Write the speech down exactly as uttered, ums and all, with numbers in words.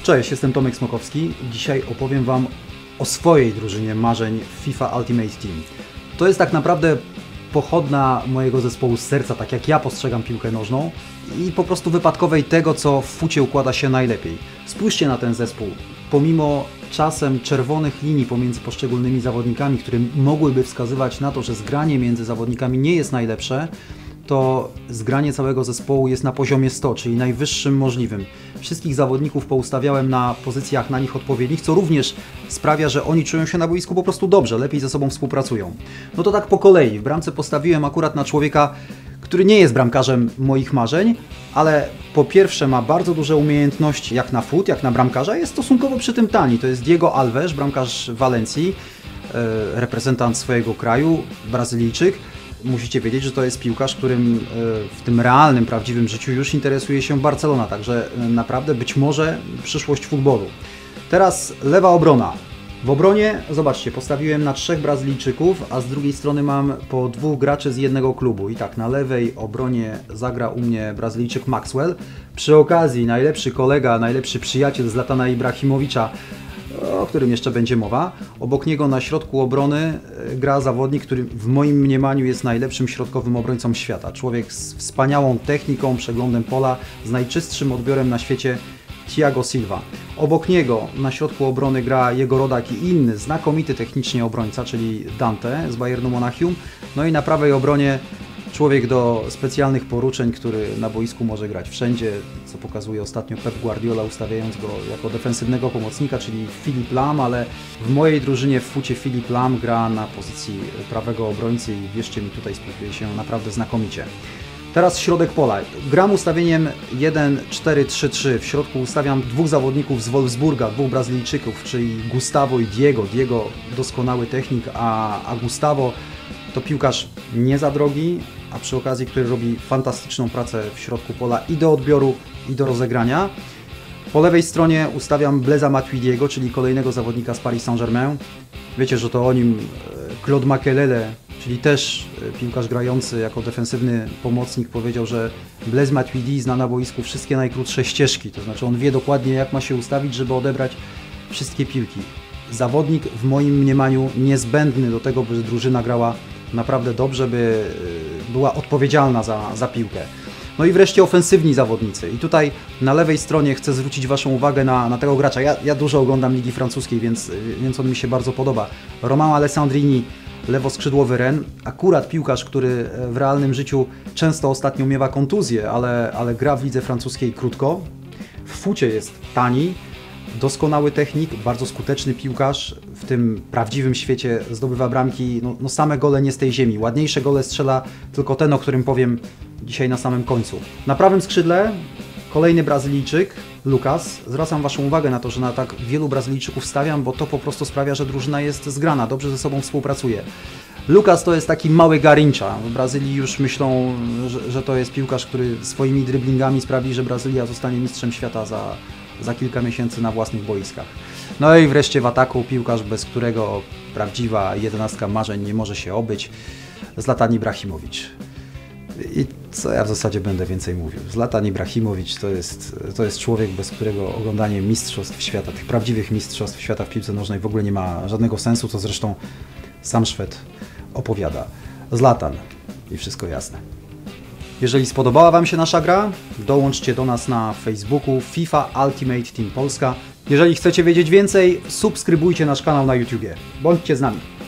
Cześć, jestem Tomek Smokowski. Dzisiaj opowiem Wam o swojej drużynie marzeń FIFA Ultimate Team. To jest tak naprawdę pochodna mojego zespołu z serca, tak jak ja postrzegam piłkę nożną i po prostu wypadkowej tego, co w fucie układa się najlepiej. Spójrzcie na ten zespół. Pomimo czasem czerwonych linii pomiędzy poszczególnymi zawodnikami, które mogłyby wskazywać na to, że zgranie między zawodnikami nie jest najlepsze, to zgranie całego zespołu jest na poziomie sto, czyli najwyższym możliwym. Wszystkich zawodników poustawiałem na pozycjach na nich odpowiednich, co również sprawia, że oni czują się na boisku po prostu dobrze, lepiej ze sobą współpracują. No to tak po kolei. W bramce postawiłem akurat na człowieka, który nie jest bramkarzem moich marzeń, ale po pierwsze ma bardzo duże umiejętności jak na fut, jak na bramkarza, jest stosunkowo przy tym tani. To jest Diego Alves, bramkarz Walencji, reprezentant swojego kraju, Brazylijczyk. Musicie wiedzieć, że to jest piłkarz, którym w tym realnym, prawdziwym życiu już interesuje się Barcelona, także naprawdę być może przyszłość futbolu. Teraz lewa obrona. W obronie, zobaczcie, postawiłem na trzech Brazylijczyków, a z drugiej strony mam po dwóch graczy z jednego klubu. I tak, na lewej obronie zagra u mnie Brazylijczyk Maxwell. Przy okazji najlepszy kolega, najlepszy przyjaciel Zlatana Ibrahimowicza, o którym jeszcze będzie mowa. Obok niego na środku obrony gra zawodnik, który w moim mniemaniu jest najlepszym środkowym obrońcą świata. Człowiek z wspaniałą techniką, przeglądem pola, z najczystszym odbiorem na świecie, Thiago Silva. Obok niego na środku obrony gra jego rodak i inny znakomity technicznie obrońca, czyli Dante z Bayernu Monachium. No i na prawej obronie człowiek do specjalnych poruczeń, który na boisku może grać wszędzie, co pokazuje ostatnio Pep Guardiola, ustawiając go jako defensywnego pomocnika, czyli Philipp Lahm, ale w mojej drużynie w fucie Philipp Lahm gra na pozycji prawego obrońcy i wierzcie mi, tutaj spiłuje się naprawdę znakomicie. Teraz środek pola. Gram ustawieniem jeden cztery trzy trzy. W środku ustawiam dwóch zawodników z Wolfsburga, dwóch Brazylijczyków, czyli Gustavo i Diego. Diego doskonały technik, a, a Gustavo to piłkarz nie za drogi, a przy okazji, który robi fantastyczną pracę w środku pola i do odbioru, i do rozegrania. Po lewej stronie ustawiam Blaisa Matuidiego, czyli kolejnego zawodnika z Paris Saint-Germain. Wiecie, że to o nim Claude Makelele, czyli też piłkarz grający jako defensywny pomocnik, powiedział, że Blaise Matuidi zna na boisku wszystkie najkrótsze ścieżki. To znaczy on wie dokładnie, jak ma się ustawić, żeby odebrać wszystkie piłki. Zawodnik w moim mniemaniu niezbędny do tego, by drużyna grała naprawdę dobrze, by była odpowiedzialna za, za piłkę. No i wreszcie ofensywni zawodnicy. I tutaj na lewej stronie chcę zwrócić Waszą uwagę na, na tego gracza. Ja, ja dużo oglądam Ligi Francuskiej, więc, więc on mi się bardzo podoba. Romain Alessandrini, lewoskrzydłowy Rennes. Akurat piłkarz, który w realnym życiu często ostatnio miewa kontuzję, ale, ale gra w lidze francuskiej krótko. W fucie jest tani. Doskonały technik, bardzo skuteczny piłkarz, w tym prawdziwym świecie zdobywa bramki, no, no same gole nie z tej ziemi. Ładniejsze gole strzela tylko ten, o którym powiem dzisiaj na samym końcu. Na prawym skrzydle kolejny Brazylijczyk, Lucas. Zwracam Waszą uwagę na to, że na tak wielu Brazylijczyków stawiam, bo to po prostu sprawia, że drużyna jest zgrana, dobrze ze sobą współpracuje. Lucas to jest taki mały Garincha. W Brazylii już myślą, że, że to jest piłkarz, który swoimi driblingami sprawi, że Brazylia zostanie mistrzem świata za za kilka miesięcy na własnych boiskach. No i wreszcie w ataku piłkarz, bez którego prawdziwa jedenastka marzeń nie może się obyć, Zlatan Ibrahimowicz. I co ja w zasadzie będę więcej mówił? Zlatan Ibrahimowicz to jest, to jest człowiek, bez którego oglądanie mistrzostw świata, tych prawdziwych mistrzostw świata w piłce nożnej w ogóle nie ma żadnego sensu, co zresztą sam Szwed opowiada. Zlatan i wszystko jasne. Jeżeli spodobała Wam się nasza gra, dołączcie do nas na Facebooku FIFA Ultimate Team Polska. Jeżeli chcecie wiedzieć więcej, subskrybujcie nasz kanał na YouTubie. Bądźcie z nami.